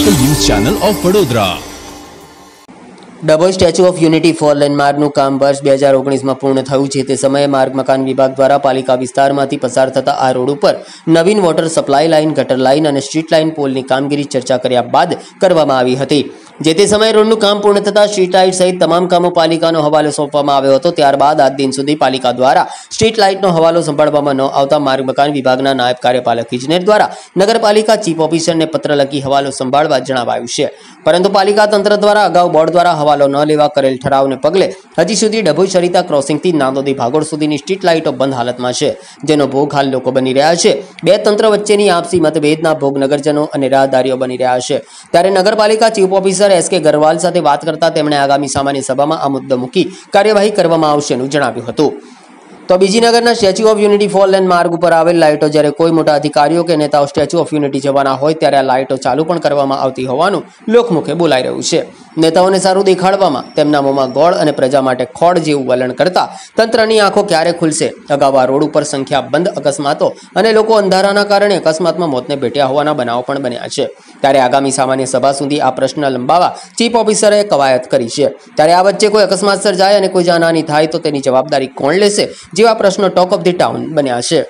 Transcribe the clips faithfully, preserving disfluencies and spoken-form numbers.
Local news channel of Vadodara. Dabhoi statue of unity four lane માર્ગનું કામ વર્ષ બે હજાર ઓગણીસમાં પૂર્ણ થયું છે। તે સમયે માર્ગ મકાન વિભાગ દ્વારા પાલિકા વિસ્તારમાંથી પસાર થતા આ રોડ ઉપર નવીન વોટર સપ્લાય લાઇન, ગટર લાઇન અને સ્ટ્રીટ લાઇન પોલની કામગીરી ચર્ચા કર્યા બાદ કરવામાં આવી હતી। જે તે સમયે રોડનું કામ પૂર્ણ થતાં સ્ટ્રીટ લાઇટ સહિત તમામ કામો પાલિકાનો હવાલો સોંપવામાં આવ્યો હતો। ત્યારબાદ આજ દિન સુધી પાલિકા દ્વારા સ્ટ્રીટ લાઇટનો હવાલો સંભાળવામાં ન આવતા માર્ગ મકાન વિભાગના નાયબ કાર્યપાલક ઇજનેર દ્વારા નગરપાલિકા ચીફ ઓફિસરને પત્ર લખી હવાલો સંભાળવા જણાવાયું છે, પરંતુ પાલિકા તંત્ર દ્વારા અગાઉ બોર્ડ દ્વારા હવાલો ન લેવા કરેલ ઠરાવને પગલે હજી સુધી ડભોઈ સરિતા ક્રોસિંગથી નાંદોદી ભાગોળ સુધીની સ્ટ્રીટ લાઇટો બંધ હાલતમાં છે, જેનો ભોગ હાલ લોકો બની રહ્યા છે। બે તંત્ર વચ્ચેની આપસી મતભેદના ભોગ નગરજનો અને રાહદારીઓ બની રહ્યા છે। ત્યારે નગરપાલિકા ચીફ ઓફિસર એસ કે ગરવાલ સાથે વાત કરતા તેમણે આગામી સામાન્ય સભામાં આ મુદ્દો મૂકી કાર્યવાહી કરવામાં આવશેનું જણાવ્યું હતું। તો બીજી નગરના statue of unity four lane માર્ગ ઉપર આવેલ લાઇટો જ્યારે કોઈ મોટા અધિકારીઓ કે નેતાઓ સ્ટેચ્યુ ઓફ યુનિટી જવાના હોય ત્યારે આ લાઇટો ચાલુ પણ કરવામાં આવતી હોવાનું લોકમુખે બોલાઈ રહ્યું છે। નેતાઓને સારું દેખાડવામાં તેમના મોંમાં ગોળ અને પ્રજા માટે ખોડ જેવું વલણ કરતા તંત્રની આંખો ક્યારે ખુલશે? અગાઉ આ રોડ ઉપર સંખ્યાબંધ અકસ્માતો અને લોકો અંધારાના કારણે અકસ્માતમાં મોતને ભેટ્યા હોવાના બનાવો પણ બન્યા છે। ત્યારે આગામી સામાન્ય સભા સુધી આ પ્રશ્ન લંબાવવા ચીફ ઓફિસરે કવાયત કરી છે। ત્યારે આ વચ્ચે કોઈ અકસ્માત સર્જાય અને કોઈ જાનહાની થાય તો તેની જવાબદારી કોણ લેશે જેવા પ્રશ્નો ટોક ઓફ ધી ટાઉન બન્યા છે।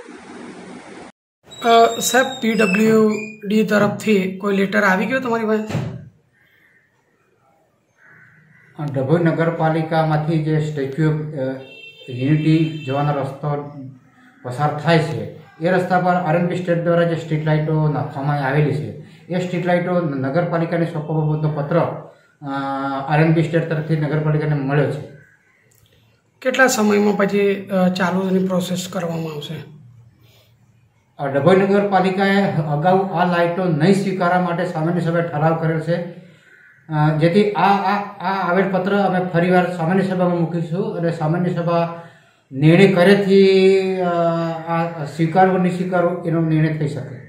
સાહેબ, પીડબ્લ્યુડી તરફથી કોઈ લેટર આવી ગયો તમારી પાસે? ડભોઈ નગરપાલિકામાંથી જે સ્ટેચ્યુ ઓફ યુનિટી જવાનો રસ્તો પસાર થાય છે એ રસ્તા પર આરએનબી સ્ટેટ દ્વારા જે સ્ટ્રીટ લાઇટો નાખવામાં આવેલી છે એ સ્ટ્રીટ લાઇટો નગરપાલિકાને સોંપવા બાબતનો પત્ર આરએનબી સ્ટેટ તરફથી નગરપાલિકાને મળ્યો છે। કેટલા સમયમાં પછી ચાલુની પ્રોસેસ કરવામાં આવશે? ડભોઈ નગરપાલિકાએ અગાઉ આ લાઇટો નહીં સ્વીકારવા માટે સામાન્ય સભાએ ઠરાવ કરેલ છે, જેથી આ આ આ આવેલ પત્ર અમે ફરીવાર સામાન્ય સભામાં મૂકીશું અને સામાન્ય સભા નિર્ણય કરેથી આ સ્વીકારવો નહીં સ્વીકારવો એનો નિર્ણય થઈ શકે।